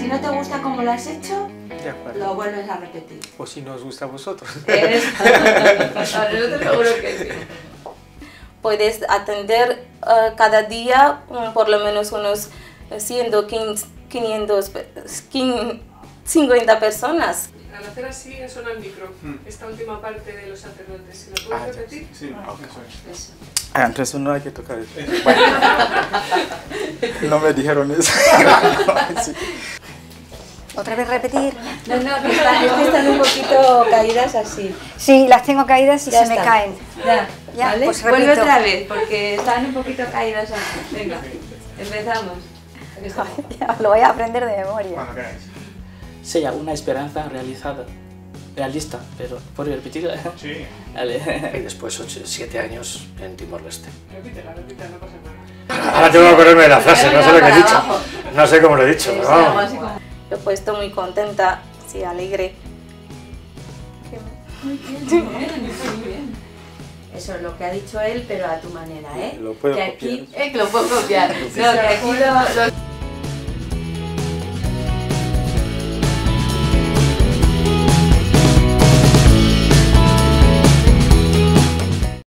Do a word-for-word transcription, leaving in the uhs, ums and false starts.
no te gusta cómo lo has hecho, De acuerdo. lo vuelves a repetir. O si no os gusta a vosotros. Eso. A nosotros seguro que sí. Puedes atender uh, cada día um, por lo menos unos ciento quinientas, cincuenta personas. Al hacer así suena el micro, esta última parte de los sacerdotes. ¿Se lo puedes Ah, repetir? Sí, Okay. Eso. Ah, entonces no hay que tocar eso. Bueno, no me dijeron eso. Sí. ¿Otra vez repetir? No, no, que están, es que están un poquito caídas así. Sí, las tengo caídas y Ya se está. me caen. Ya, Ya, ¿vale? pues Vuelve repito. otra vez, porque están un poquito caídas así. Venga, empezamos. Ya, lo voy a aprender de memoria. Cuando queráis. Sea una esperanza realizada, realista, pero ¿puedo repetir? Sí. Vale. Y después ocho, siete años en Timor-Leste. Repítela, repítela, no pasa nada. Ahora tengo que acordarme de la frase, no sé lo que he Para dicho. abajo. No sé cómo lo he dicho, Sí, pero algo vamos. así como- Yo pues estoy muy contenta, sí, alegre. Muy bien, muy bien, muy bien. Eso es lo que ha dicho él, pero a tu manera, ¿eh? Lo puedo que aquí, copiar. eh, que lo puedo copiar. No, que aquí lo... lo